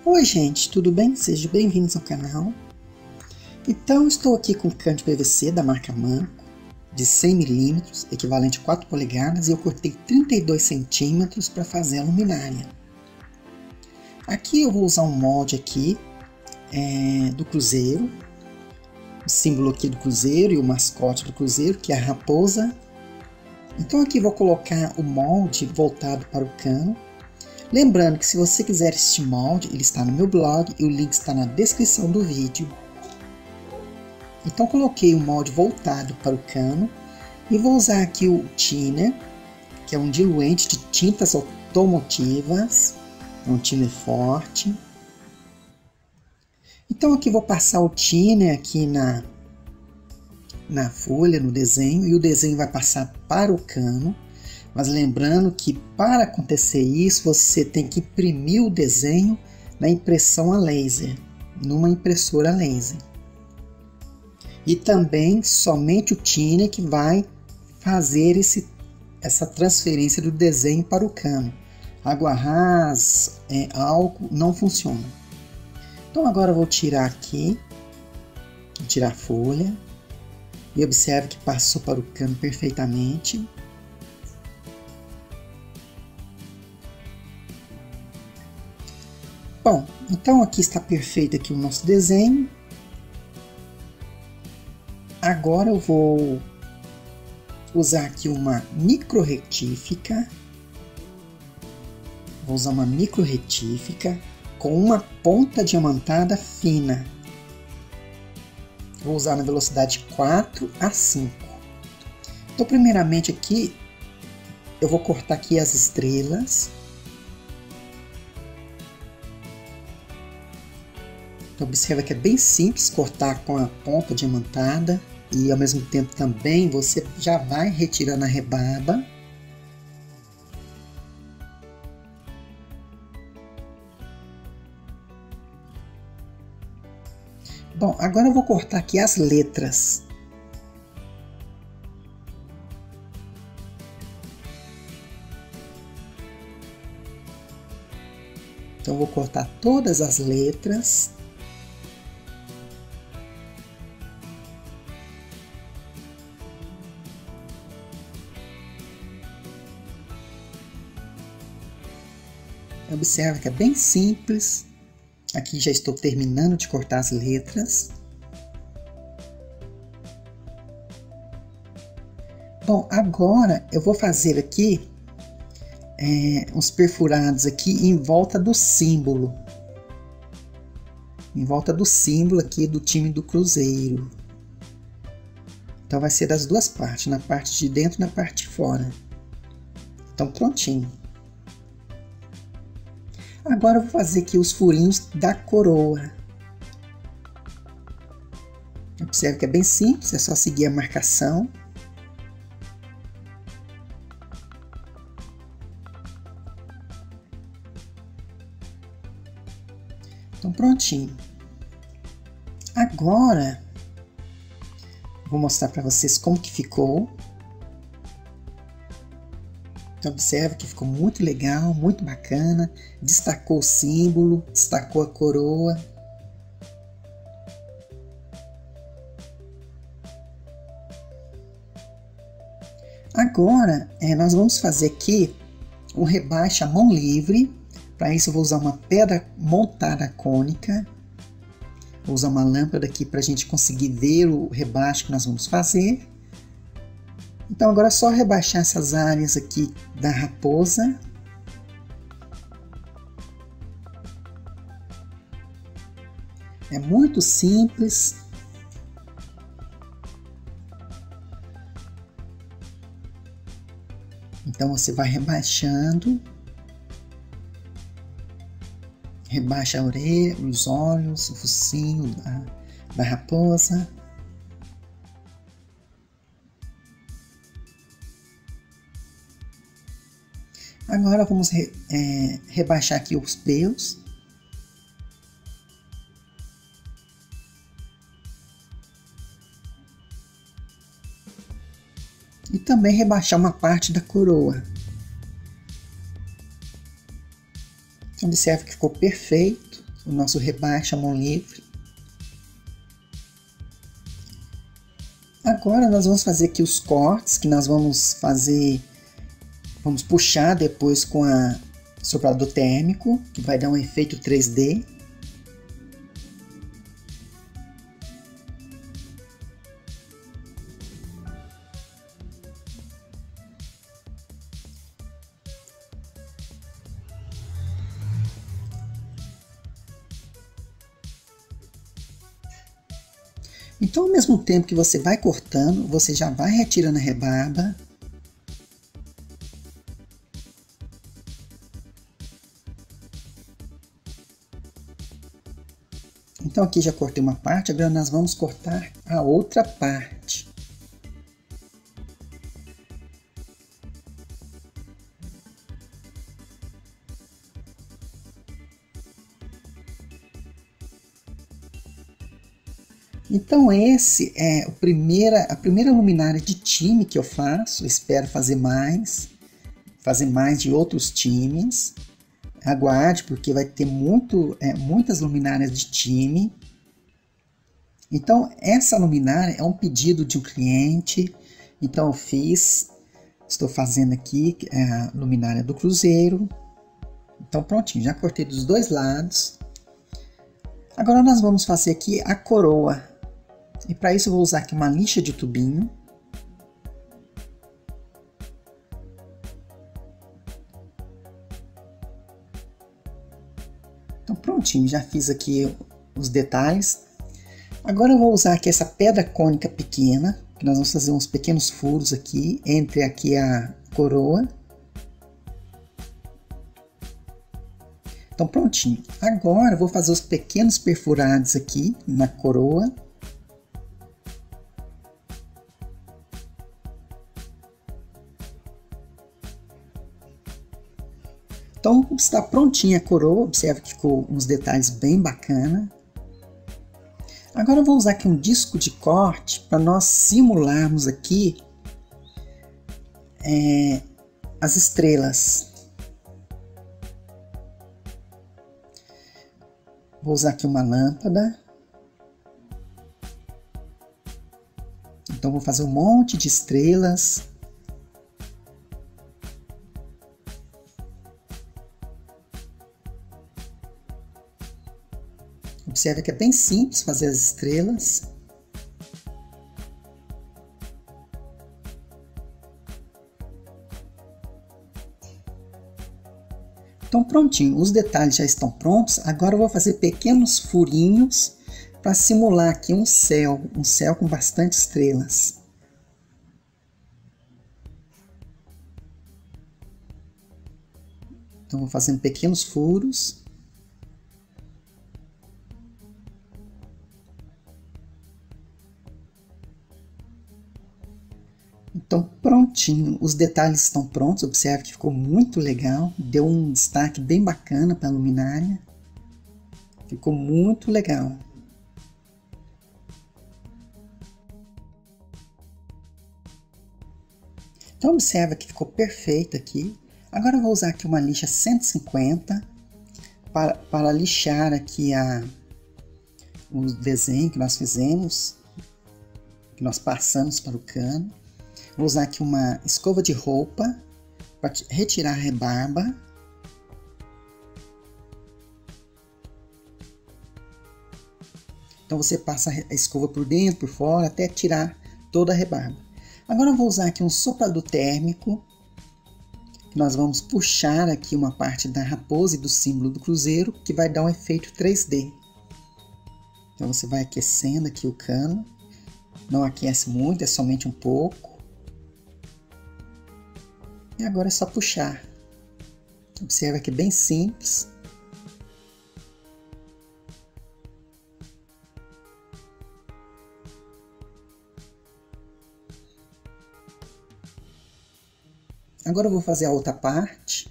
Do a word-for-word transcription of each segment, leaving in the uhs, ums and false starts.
Oi gente, tudo bem? Sejam bem-vindos ao canal. Então estou aqui com cano de P V C da marca Manco, de cem milímetros, equivalente a quatro polegadas, e eu cortei trinta e dois centímetros para fazer a luminária. Aqui eu vou usar um molde aqui é, do Cruzeiro, o símbolo aqui do Cruzeiro e o mascote do Cruzeiro, que é a raposa. Então aqui vou colocar o molde voltado para o cano. Lembrando que se você quiser este molde, ele está no meu blog e o link está na descrição do vídeo. Então coloquei o molde voltado para o cano e vou usar aqui o thinner, que é um diluente de tintas automotivas, é um thinner forte. Então aqui vou passar o thinner aqui na, na folha, no desenho, e o desenho vai passar para o cano. Mas lembrando que para acontecer isso, você tem que imprimir o desenho na impressão a laser, numa impressora a laser. E também somente o thinner que vai fazer esse, essa transferência do desenho para o cano. Água ras, é, álcool, não funciona. Então agora eu vou tirar aqui, vou tirar a folha, e observe que passou para o cano perfeitamente. Bom, então aqui está perfeito aqui o nosso desenho. Agora eu vou usar aqui uma micro retífica. Vou usar uma micro retífica com uma ponta diamantada fina. Vou usar na velocidade quatro a cinco. Então primeiramente aqui eu vou cortar aqui as estrelas. Então observa que é bem simples cortar com a ponta diamantada e ao mesmo tempo também você já vai retirando a rebaba. Bom, agora eu vou cortar aqui as letras. Então eu vou cortar todas as letras. Observe que é bem simples. Aqui já estou terminando de cortar as letras. Bom, agora eu vou fazer aqui é, uns perfurados aqui em volta do símbolo. Em volta do símbolo aqui do time do Cruzeiro. Então vai ser das duas partes, na parte de dentro e na parte de fora. Então prontinho. Agora eu vou fazer aqui os furinhos da coroa. Observe que é bem simples, é só seguir a marcação. Então prontinho. Agora vou mostrar para vocês como que ficou. Então observe que ficou muito legal, muito bacana, destacou o símbolo, destacou a coroa. Agora é, nós vamos fazer aqui um rebaixo à mão livre. Para isso eu vou usar uma pedra montada cônica. Vou usar uma lâmpada aqui para a gente conseguir ver o rebaixo que nós vamos fazer. Então agora é só rebaixar essas áreas aqui da raposa. É muito simples. Então você vai rebaixando. Rebaixa a orelha, os olhos, o focinho da, da raposa. Agora vamos re, é, rebaixar aqui os pelos. E também rebaixar uma parte da coroa. Observe que ficou perfeito. o nosso rebaixa mão livre. Agora nós vamos fazer aqui os cortes, que nós vamos fazer, vamos puxar depois com a soprador térmico, que vai dar um efeito três D. Então, ao mesmo tempo que você vai cortando, você já vai retirando a rebarba. Então aqui já cortei uma parte, agora nós vamos cortar a outra parte. Então esse é o primeira, a primeira luminária de time que eu faço. Espero fazer mais, fazer mais de outros times. Aguarde, porque vai ter muito, é, muitas luminárias de time. Então essa luminária é um pedido de um cliente. Então eu fiz, estou fazendo aqui é a luminária do cruzeiro. Então prontinho, já cortei dos dois lados. Agora nós vamos fazer aqui a coroa. E para isso eu vou usar aqui uma lixa de tubinho. Então prontinho, já fiz aqui os detalhes. Agora eu vou usar aqui essa pedra cônica pequena, que nós vamos fazer uns pequenos furos aqui, entre aqui a coroa. Então prontinho. Agora eu vou fazer os pequenos perfurados aqui na coroa. Então está prontinha a coroa, observe que ficou uns detalhes bem bacana. Agora eu vou usar aqui um disco de corte para nós simularmos aqui é, as estrelas. Vou usar aqui uma lâmpada. Então vou fazer um monte de estrelas. Observe que é bem simples fazer as estrelas. Então prontinho, os detalhes já estão prontos. Agora eu vou fazer pequenos furinhos para simular aqui um céu, um céu com bastante estrelas. Então vou fazendo pequenos furos. Então prontinho, os detalhes estão prontos, observe que ficou muito legal, deu um destaque bem bacana para a luminária, ficou muito legal. Então observa que ficou perfeito aqui. Agora eu vou usar aqui uma lixa cento e cinquenta para, para lixar aqui a, o desenho que nós fizemos, que nós passamos para o cano. Vou usar aqui uma escova de roupa para retirar a rebarba. Então você passa a escova por dentro, por fora, até tirar toda a rebarba. Agora eu vou usar aqui um soprador térmico. Nós vamos puxar aqui uma parte da raposa e do símbolo do cruzeiro, que vai dar um efeito três D. Então você vai aquecendo aqui o cano. Não aquece muito, é somente um pouco. E agora é só puxar. Observa que é bem simples. Agora eu vou fazer a outra parte.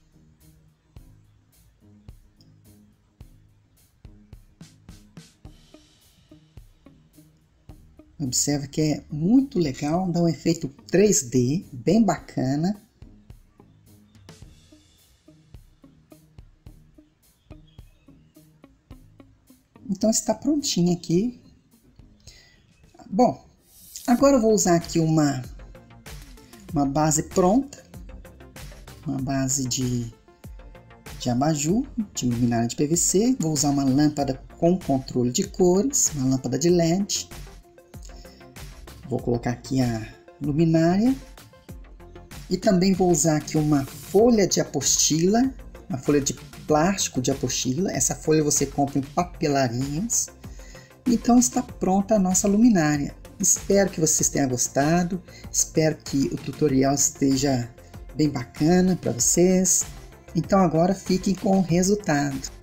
Observa que é muito legal, dá um efeito três D, bem bacana. Então está prontinho aqui. Bom, agora eu vou usar aqui uma, uma base pronta, uma base de, de abajur, de luminária de P V C. Vou usar uma lâmpada com controle de cores, uma lâmpada de L E D. Vou colocar aqui a luminária e também vou usar aqui uma folha de apostila, uma folha de plástico de apostila. Essa folha você compra em papelarias. Então está pronta a nossa luminária. Espero que vocês tenham gostado, espero que o tutorial esteja bem bacana para vocês. Então agora fiquem com o resultado.